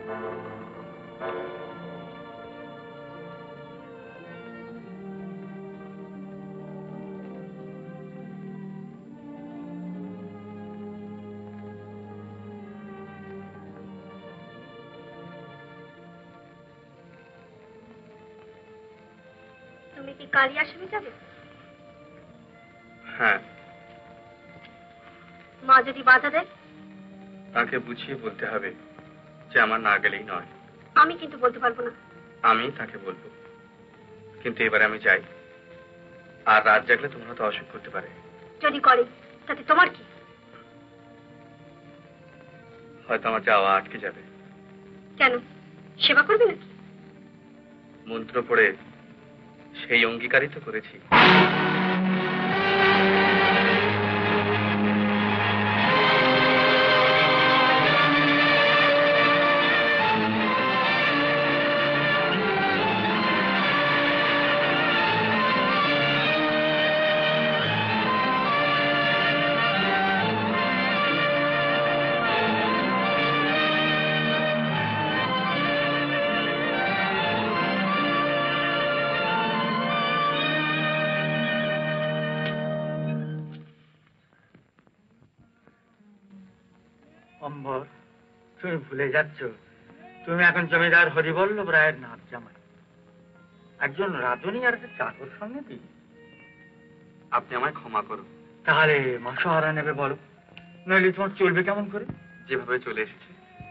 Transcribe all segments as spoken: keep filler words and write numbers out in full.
কালিয়া আসামে যাবে? হ্যাঁ। মা যদি বাধা দেয়? তাকে বুঝিয়ে বলতে হবে যে আমার না গেলেই নয়। আমি কিন্তু বলতে পারবো না। আমি তাকে বলবো, কিন্তু এবারে আমি যাই। আর রাত জাগলে তোমার হয়তো অসুখ করতে পারে। যদি করে তাতে তোমার কি? হয়তো আমার যাওয়া আটকে যাবে। কেন, সেবা করবে নাকি? মন্ত্র পড়ে সেই অঙ্গীকারই তো করেছি। তুমি ভুলে যাচ্ছ, তুমি এখন জমিদার হরিবল্লভ রায়ের নাচ জামাই, একজন রাধুনী আর একটা চাকর সঙ্গে দিই। আপনি আমায় ক্ষমা করুন। তাহলে মাসোহারা নেবে বলো, নইলে তোমার চলবে কেমন করে? যেভাবে চলে এসেছে।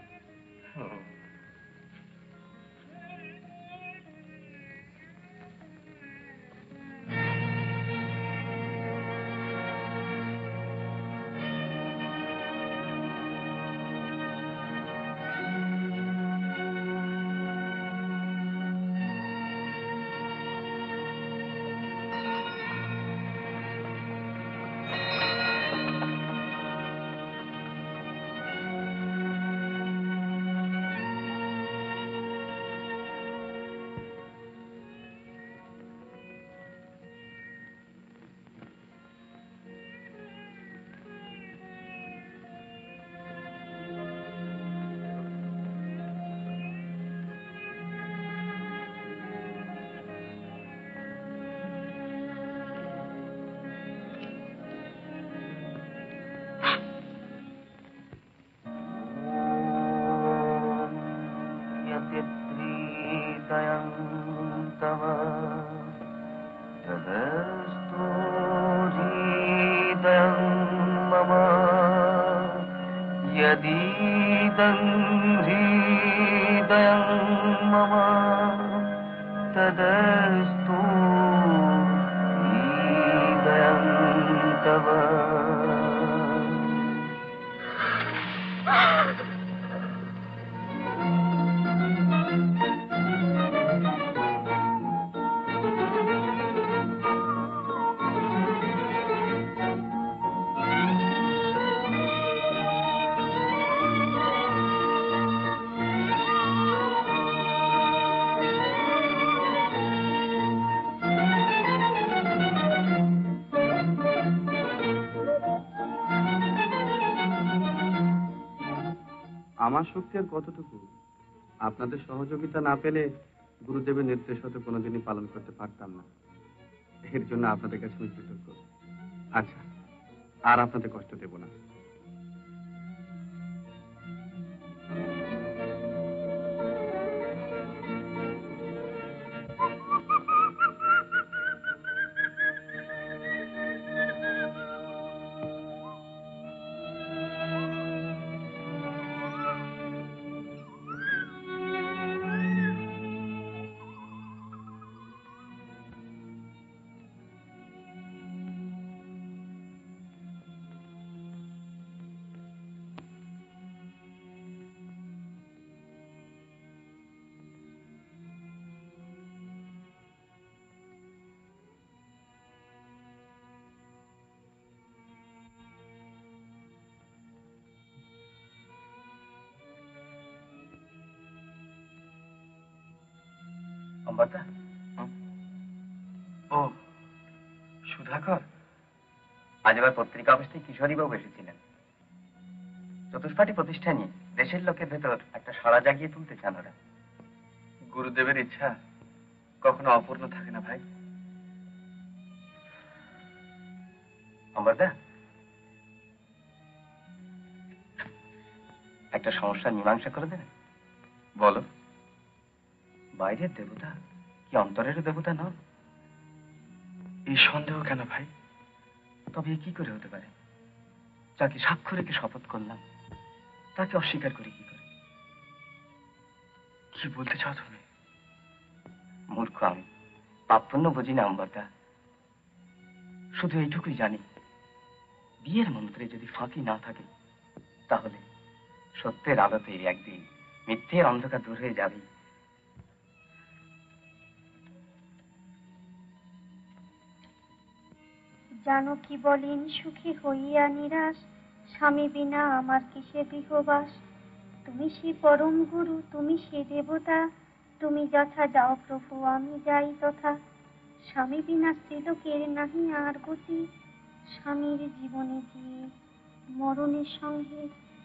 আমার শক্তি আর কতটুকু? আপনাদের সহযোগিতা না পেলে গুরুদেবের নির্দেশ হতে কোনোদিনই পালন করতে পারতাম না। এর জন্য আপনাদের কাছে আমি কৃতজ্ঞ। আচ্ছা, আর আপনাদের কষ্ট দেব না। ও সুধাকর, আজ আবার পত্রিকা অফিস থেকে কিশোরী বাবু এসেছিলেন। চতুষ্পাটি প্রতিষ্ঠা নিয়ে দেশের লোকের ভেতর একটা সাড়া জাগিয়ে তুলতে চান ওরা। গুরুদেবের ইচ্ছা কখনো অপূর্ণ থাকে না ভাই। অমরদা, একটা সমস্যার মীমাংসা করে দেবেন? বলো। বাইরের দেবতা কি অন্তরের দেবতা নন? এই সন্দেহ কেন ভাই? তবে কি করে হতে পারে? যাকে সাক্ষ্য রেখে শপথ করলাম তাকে অস্বীকার করি কি করে? কি বলতে চাও তুমি? মূর্খ আমি, পাপ পুণ্য বুঝি না অম্বরদা। শুধু এইটুকুই জানি, বিয়ের মন্ত্রে যদি ফাঁকি না থাকে তাহলে সত্যের আলোতে একদিন মিথ্যের অন্ধকার দূর হয়ে যাবে। জানো কি বলেন সুখী হইয়া নিরাশ, স্বামী বিনা আমার কিসে গৃহবাস। তুমি সে পরম গুরু, তুমি সে দেবতা, তুমি যথা যাও প্রভু আমি যাই তথা। স্বামী বিনা স্ত্রীলোকের নাহি আর গতি, স্বামীর জীবনে দিয়ে মরণের সঙ্গে।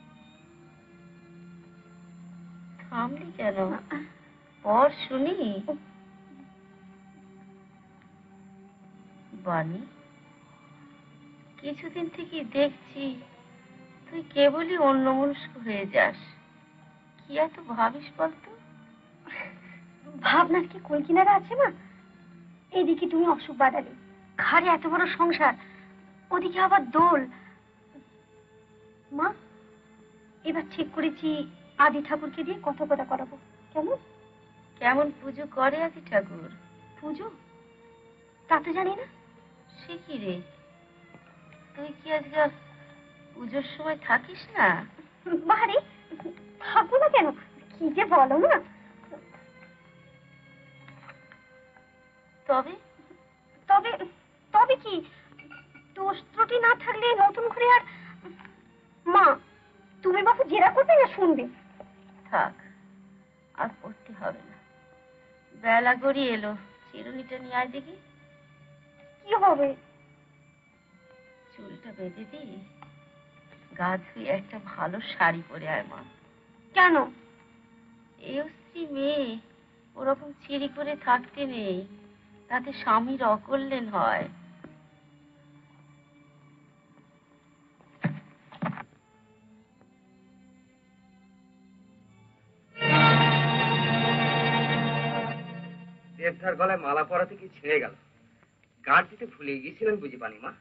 থামলি কেন? পর শুনি। বানি, কিছুদিন থেকে দেখছি তুই কেবলই অন্যমনস্ক হয়ে যাস। কি এত ভাবিস বলতো? ভাবনার কি কুল কিনারা আছে মা? এদিকে তুমি অসুখ বাদালে, ঘাড়ে এত বড় সংসার, ওদিকে আবার দোল। মা, এবার ঠিক করেছি আদি ঠাকুরকে দিয়ে কথা কথা করাবো। কেমন? কেমন পুজো করে আদি ঠাকুর? পুজো তা তো জানি না। সে কি রে, তুই কি আজকাল পুজোর সময় থাকিস না? বাড়ি থাকবো না কেন? কি যে বলো না। তবে তবে তবে কি, দোষ ত্রুটি না থাকলে নতুন করে আর। মা, তুমি বাপু জেরা করবে না শুনবে? থাক, আর পড়তে হবে না। বেলা গড়িয়ে এলো, চিরুনিটা নিয়ে আয় দেখি। কি হবে? চুলটা বেঁধে দি, গা ধুয়ে একটা ভালো শাড়ি পরে আয় মা। কেন? এও স্ত্রী মেয়ে, ওরকম চিরি করে থাকতে নেই, তাতে স্বামীর অকল্যাণ হয়। দেবধার গলায় মালা পরাতে কি ছিঁড়ে গেল? গাঁট দিতে ভুলে গিয়েছিলেন বুঝি পানি মা?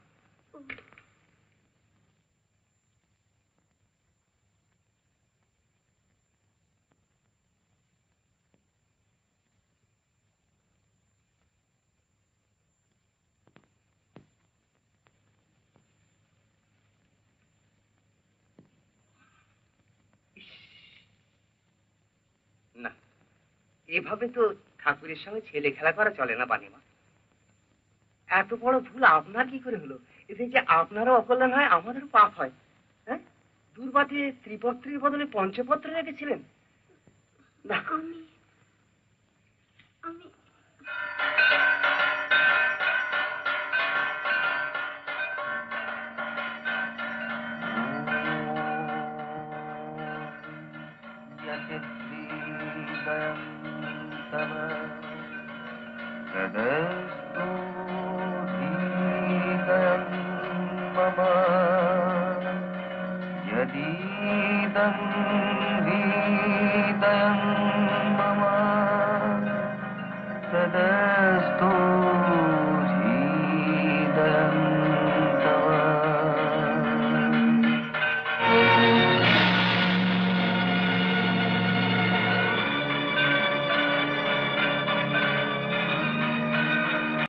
না, এভাবে তো ঠাকুরের সঙ্গে ছেলে খেলা করা চলে না বানিমা। এত বড় ভুল আপনার কি করে হলো? এতে যে আপনারও অকল্যাণ হয়, আমাদেরও পাপ হয়। হ্যাঁ, দুর্বাতে ত্রিপত্রের বদলে পঞ্চপত্র রেখেছিলেন না। আমি আমি